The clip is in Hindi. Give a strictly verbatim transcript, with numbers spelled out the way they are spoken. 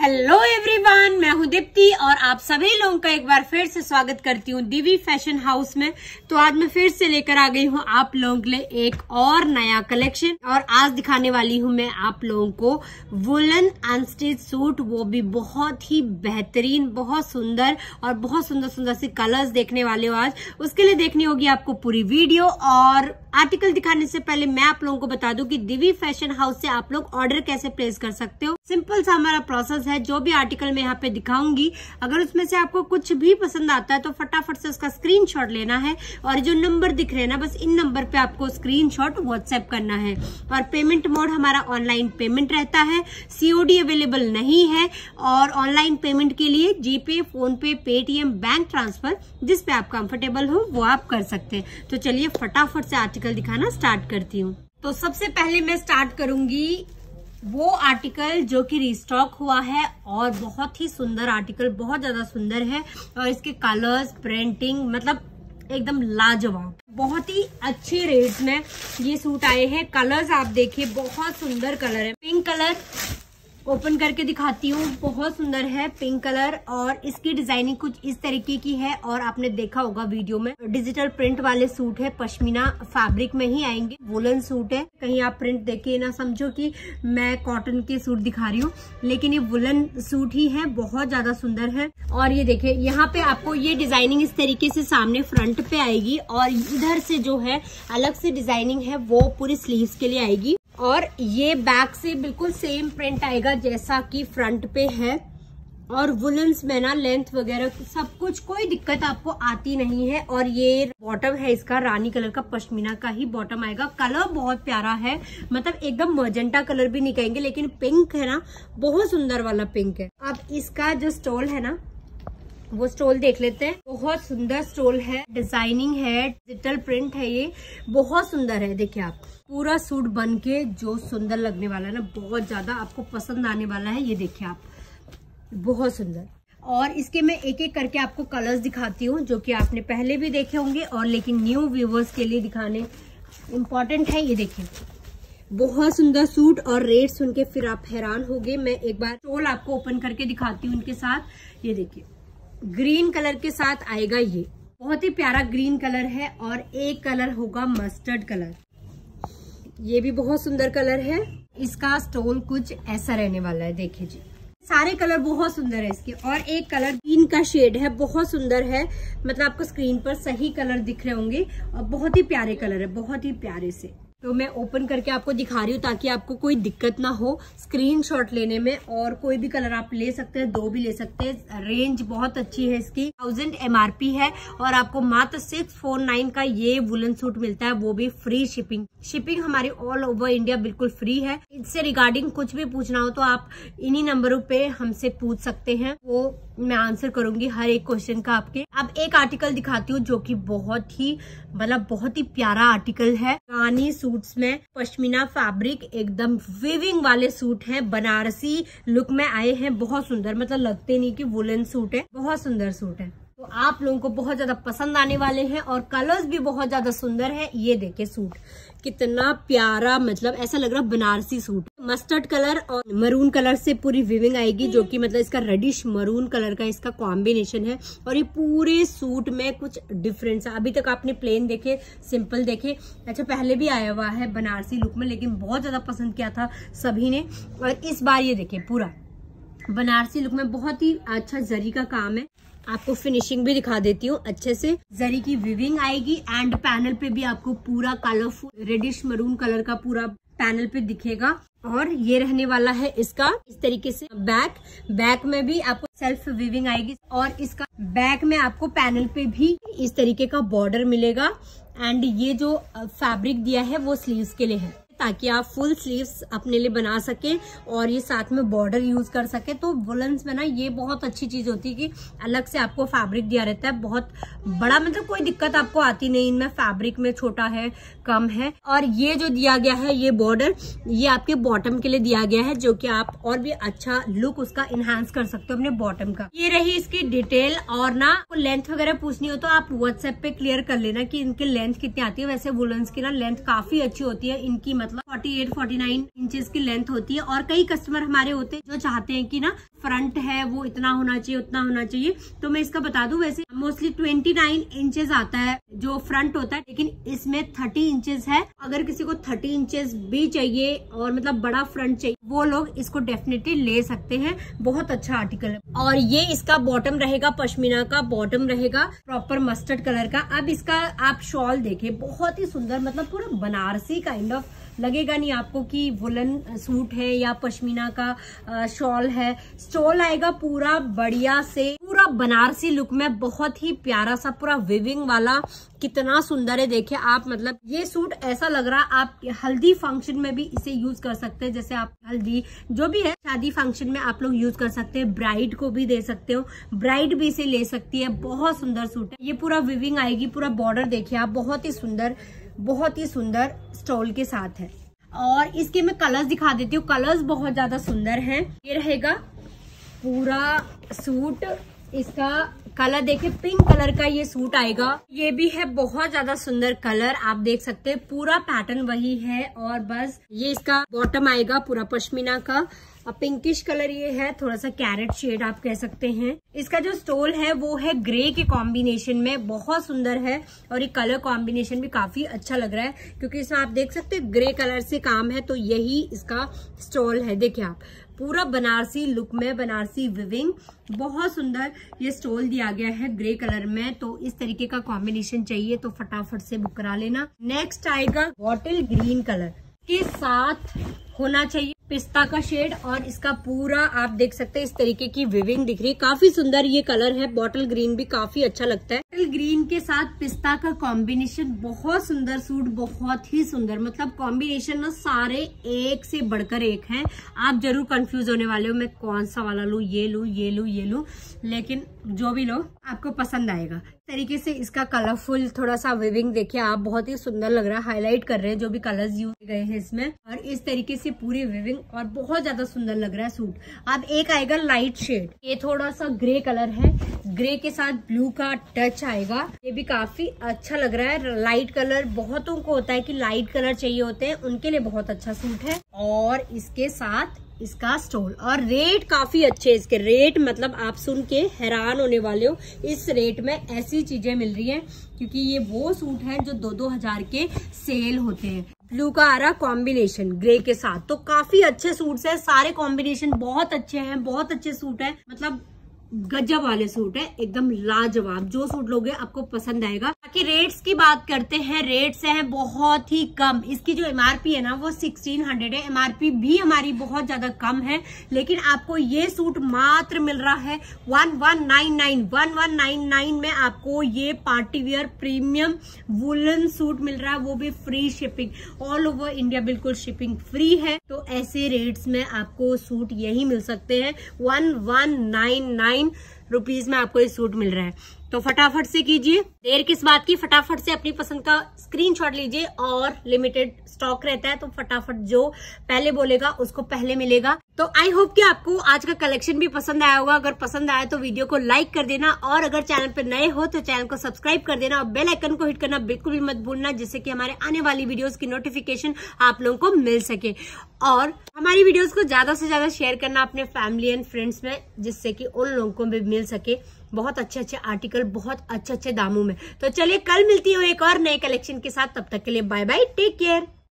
हेलो एवरीवन, मैं हूं दीप्ति और आप सभी लोगों का एक बार फिर से स्वागत करती हूं दिवी फैशन हाउस में। तो आज मैं फिर से लेकर आ गई हूं आप लोगों के लिए एक और नया कलेक्शन और आज दिखाने वाली हूं मैं आप लोगों को वुलन अनस्टिच सूट, वो भी बहुत ही बेहतरीन, बहुत सुंदर और बहुत सुंदर सुंदर से कलर्स देखने वाले हो आज। उसके लिए देखनी होगी आपको पूरी वीडियो। और आर्टिकल दिखाने से पहले मैं आप लोगों को बता दूं कि दिवी फैशन हाउस से आप लोग ऑर्डर कैसे प्लेस कर सकते हो। सिंपल सा हमारा प्रोसेस है। जो भी आर्टिकल मैं यहाँ पे दिखाऊंगी, अगर उसमें से आपको कुछ भी पसंद आता है तो फटाफट से उसका स्क्रीनशॉट लेना है और जो नंबर दिख रहे हैं ना, बस इन नंबर पे आपको स्क्रीनशॉट व्हाट्सएप करना है। और पेमेंट मोड हमारा ऑनलाइन पेमेंट रहता है, सीओडी अवेलेबल नहीं है। और ऑनलाइन पेमेंट के लिए GPay, PhonePe, Paytm, bank transfer, जिस पे आप कंफर्टेबल हो वो आप कर सकते हैं। तो चलिए फटाफट से आर्टिकल दिखाना स्टार्ट करती हूँ। तो सबसे पहले मैं स्टार्ट करूंगी वो आर्टिकल जो कि रिस्टॉक हुआ है और बहुत ही सुंदर आर्टिकल, बहुत ज्यादा सुंदर है। और इसके कलर्स, प्रिंटिंग मतलब एकदम लाजवाब, बहुत ही अच्छे रेट में ये सूट आए हैं। कलर्स आप देखिए, बहुत सुंदर कलर है। पिंक कलर ओपन करके दिखाती हूँ, बहुत सुंदर है पिंक कलर। और इसकी डिजाइनिंग कुछ इस तरीके की है और आपने देखा होगा वीडियो में। डिजिटल प्रिंट वाले सूट है, पश्मीना फैब्रिक में ही आएंगे। वुलन सूट है, कहीं आप प्रिंट देखे ना समझो कि मैं कॉटन के सूट दिखा रही हूँ, लेकिन ये वुलन सूट ही है, बहुत ज्यादा सुंदर है। और ये देखिए, यहाँ पे आपको ये डिजाइनिंग इस तरीके से सामने फ्रंट पे आएगी और इधर से जो है अलग से डिजाइनिंग है वो पूरी स्लीव्स के लिए आएगी। और ये बैक से बिल्कुल सेम प्रिंट आएगा जैसा कि फ्रंट पे है। और वुलन्स में ना लेंथ वगैरह सब कुछ कोई दिक्कत आपको आती नहीं है। और ये बॉटम है इसका रानी कलर का, पश्मीना का ही बॉटम आएगा। कलर बहुत प्यारा है, मतलब एकदम मजेंटा कलर भी नहीं कहेंगे, लेकिन पिंक है ना, बहुत सुंदर वाला पिंक है। अब इसका जो स्टोल है ना, वो स्टोल देख लेते हैं। बहुत सुंदर स्टोल है, डिजाइनिंग है, डिजिटल प्रिंट है, ये बहुत सुंदर है। देखिए आप, पूरा सूट बनके जो सुंदर लगने वाला है ना, बहुत ज्यादा आपको पसंद आने वाला है। ये देखिए आप, बहुत सुंदर। और इसके मैं एक एक करके आपको कलर्स दिखाती हूँ जो कि आपने पहले भी देखे होंगे और लेकिन न्यू व्यूवर्स के लिए दिखाने इम्पोर्टेंट है। ये देखिए, बहुत सुंदर सूट और रेट सुन के फिर आप हैरान होंगे। मैं एक बार स्टोल आपको ओपन करके दिखाती हूँ इनके साथ। ये देखिए, ग्रीन कलर के साथ आएगा, ये बहुत ही प्यारा ग्रीन कलर है। और एक कलर होगा मस्टर्ड कलर, ये भी बहुत सुंदर कलर है। इसका स्टोल कुछ ऐसा रहने वाला है, देखिए जी, सारे कलर बहुत सुंदर है इसके। और एक कलर ग्रीन का शेड है, बहुत सुंदर है, मतलब आपको स्क्रीन पर सही कलर दिख रहे होंगे और बहुत ही प्यारे कलर है, बहुत ही प्यारे से। तो मैं ओपन करके आपको दिखा रही हूँ ताकि आपको कोई दिक्कत ना हो स्क्रीनशॉट लेने में। और कोई भी कलर आप ले सकते हैं, दो भी ले सकते हैं। रेंज बहुत अच्छी है इसकी, थाउजेंड एमआरपी है और आपको मात्र सिक्स फोर नाइन का ये वुलन सूट मिलता है, वो भी फ्री शिपिंग। शिपिंग हमारी ऑल ओवर इंडिया बिल्कुल फ्री है। इससे रिगार्डिंग कुछ भी पूछना हो तो आप इन्हीं नंबरों पे हमसे पूछ सकते हैं, वो मैं आंसर करूंगी हर एक क्वेश्चन का आपके। अब एक आर्टिकल दिखाती हूँ जो कि बहुत ही मतलब बहुत ही प्यारा आर्टिकल है। रानी सूट्स में पश्मीना फैब्रिक, एकदम वीविंग वाले सूट हैं, बनारसी लुक में आए हैं, बहुत सुंदर, मतलब लगते नहीं कि वुलन सूट है, बहुत सुंदर सूट है। तो आप लोगों को बहुत ज्यादा पसंद आने वाले हैं और कलर्स भी बहुत ज्यादा सुंदर है। ये देखिए सूट कितना प्यारा, मतलब ऐसा लग रहा है बनारसी सूट। मस्टर्ड कलर और मरून कलर से पूरी वीविंग आएगी, जो कि मतलब इसका रेडिश मरून कलर का इसका कॉम्बिनेशन है। और ये पूरे सूट में कुछ डिफरेंस है। अभी तक आपने प्लेन देखे, सिंपल देखे, अच्छा पहले भी आया हुआ है बनारसी लुक में, लेकिन बहुत ज्यादा पसंद किया था सभी ने। और इस बार ये देखिए पूरा बनारसी लुक में बहुत ही अच्छा जरी का काम है। आपको फिनिशिंग भी दिखा देती हूँ अच्छे से, जरी की विविंग आएगी एंड पैनल पे भी आपको पूरा कलरफुल रेडिश मरून कलर का पूरा पैनल पे दिखेगा। और ये रहने वाला है इसका इस तरीके से बैक। बैक में भी आपको सेल्फ विविंग आएगी और इसका बैक में आपको पैनल पे भी इस तरीके का बॉर्डर मिलेगा। एंड ये जो फैब्रिक दिया है वो स्लीव्स के लिए है, ताकि आप फुल स्लीव्स अपने लिए बना सके और ये साथ में बॉर्डर यूज कर सके। तो वुलन्स में ना ये बहुत अच्छी चीज होती है कि अलग से आपको फैब्रिक दिया रहता है, बहुत बड़ा, मतलब कोई दिक्कत आपको आती नहीं इनमें, फैब्रिक में छोटा है कम है। और ये जो दिया गया है ये बॉर्डर, ये आपके बॉटम के लिए दिया गया है, जो कि आप और भी अच्छा लुक उसका इनहांस कर सकते हो अपने बॉटम का। ये रही इसकी डिटेल। और ना लेंथ वगैरह पूछनी हो तो आप व्हाट्सएप पे क्लियर कर लेना कि इनकी लेंथ कितनी आती है। वैसे वुलन्स की ना लेंथ काफी अच्छी होती है, इनकी मतलब अड़तालीस उनचास इंचेस की लेंथ होती है। और कई कस्टमर हमारे होते हैं जो चाहते हैं कि ना फ्रंट है वो इतना होना चाहिए उतना होना चाहिए, तो मैं इसका बता दूं वैसे मोस्टली उनतीस इंचेस आता है जो फ्रंट होता है, लेकिन इसमें तीस इंचेस है। अगर किसी को तीस इंचेस भी चाहिए और मतलब बड़ा फ्रंट चाहिए वो लोग इसको डेफिनेटली ले सकते हैं। बहुत अच्छा आर्टिकल है। और ये इसका बॉटम रहेगा, पश्मीना का बॉटम रहेगा प्रॉपर मस्टर्ड कलर का। अब इसका आप शॉल देखें, बहुत ही सुंदर, मतलब पूरा बनारसी काइंड ऑफ लगेगा नहीं आपको कि वुलन सूट है या पश्मीना का शॉल है। स्टोल आएगा पूरा बढ़िया से, पूरा बनारसी लुक में, बहुत ही प्यारा सा पूरा विविंग वाला, कितना सुंदर है। देखिए आप, मतलब ये सूट ऐसा लग रहा है आप हल्दी फंक्शन में भी इसे यूज कर सकते हैं। जैसे आप हल्दी जो भी है शादी फंक्शन में आप लोग यूज कर सकते हैं, ब्राइड को भी दे सकते हो, ब्राइड भी इसे ले सकती है। बहुत सुंदर सूट है। ये पूरा विविंग आएगी, पूरा बॉर्डर देखिए आप, बहुत ही सुंदर, बहुत ही सुंदर स्टोल के साथ है। और इसके मैं कलर्स दिखा देती हूँ, कलर्स बहुत ज्यादा सुंदर हैं। ये रहेगा पूरा सूट, इसका कलर देखिए पिंक कलर का ये सूट आएगा। ये भी है बहुत ज्यादा सुंदर कलर, आप देख सकते हैं पूरा पैटर्न वही है। और बस ये इसका बॉटम आएगा पूरा पश्मीना का, पिंकिश कलर ये है, थोड़ा सा कैरेट शेड आप कह सकते हैं। इसका जो स्टोल है वो है ग्रे के कॉम्बिनेशन में, बहुत सुंदर है। और ये कलर कॉम्बिनेशन भी काफी अच्छा लग रहा है क्योंकि इसमें आप देख सकते हैं ग्रे कलर से काम है, तो यही इसका स्टोल है। देखिए आप, पूरा बनारसी लुक में, बनारसी विविंग, बहुत सुंदर ये स्टोल दिया गया है ग्रे कलर में। तो इस तरीके का कॉम्बिनेशन चाहिए तो फटाफट से बुक करा लेना। नेक्स्ट आएगा बॉटल ग्रीन कलर के साथ होना चाहिए पिस्ता का शेड, और इसका पूरा आप देख सकते हैं इस तरीके की विविंग दिख रही है, काफी सुंदर ये कलर है। बॉटल ग्रीन भी काफी अच्छा लगता है। बॉटल ग्रीन के साथ पिस्ता का कॉम्बिनेशन, बहुत सुंदर सूट, बहुत ही सुंदर, मतलब कॉम्बिनेशन ना सारे एक से बढ़कर एक हैं। आप जरूर कंफ्यूज होने वाले हो मैं कौन सा वाला लूं, ये लूं, ये लूं, ये लूं, लेकिन जो भी लो आपको पसंद आएगा। इस तरीके से इसका कलरफुल थोड़ा सा विविंग देखिए आप, बहुत ही सुंदर लग रहा है। हाईलाइट कर रहे हैं जो भी कलर्स यूज गए हैं इसमें, और इस तरीके से पूरी विविंग, और बहुत ज्यादा सुंदर लग रहा है सूट। अब एक आएगा लाइट शेड, ये थोड़ा सा ग्रे कलर है, ग्रे के साथ ब्लू का टच आएगा। ये भी काफी अच्छा लग रहा है। लाइट कलर बहुतों को होता है कि लाइट कलर चाहिए होते हैं, उनके लिए बहुत अच्छा सूट है। और इसके साथ इसका स्टोल, और रेट काफी अच्छे इसके। रेट मतलब आप सुन के हैरान होने वाले हो, इस रेट में ऐसी चीजें मिल रही हैं क्योंकि ये वो सूट है जो दो दो हजार के सेल होते हैं। ब्लू का आ रहा कॉम्बिनेशन ग्रे के साथ, तो काफी अच्छे सूट्स हैं, सारे कॉम्बिनेशन बहुत अच्छे हैं, बहुत अच्छे सूट है, मतलब गजब वाले सूट है, एकदम लाजवाब। जो सूट लोगे आपको पसंद आएगा। बाकी रेट्स की बात करते हैं, रेट्स हैं बहुत ही कम। इसकी जो एमआरपी है ना वो सोलह सौ है, एमआरपी भी हमारी बहुत ज्यादा कम है, लेकिन आपको ये सूट मात्र मिल रहा है one one nine nine one one nine nine में आपको ये party wear premium woollen suit मिल रहा है, वो भी free shipping, all over India बिल्कुल शिपिंग फ्री है। तो ऐसे रेट्स में आपको सूट यही मिल सकते हैं, one one nine nine rupees में आपको ये सूट मिल रहा है। तो फटाफट से कीजिए, देर किस बात की, फटाफट से अपनी पसंद का स्क्रीनशॉट लीजिए। और लिमिटेड स्टॉक रहता है तो फटाफट जो पहले बोलेगा उसको पहले मिलेगा। तो आई होप कि आपको आज का कलेक्शन भी पसंद आया होगा। अगर पसंद आया तो वीडियो को लाइक कर देना, और अगर चैनल पर नए हो तो चैनल को सब्सक्राइब कर देना, और बेल आइकन को हिट करना बिल्कुल भी मत भूलना, जिससे कि हमारे आने वाली वीडियोस की नोटिफिकेशन आप लोगों को मिल सके। और हमारी वीडियोस को ज्यादा से ज्यादा शेयर करना अपने फैमिली एंड फ्रेंड्स में, जिससे कि उन लोगों को भी मिल सके बहुत अच्छे अच्छे आर्टिकल बहुत अच्छे अच्छे दामों में। तो चलिए कल मिलती हूँ एक और नए कलेक्शन के साथ, तब तक के लिए बाय बाय, टेक केयर।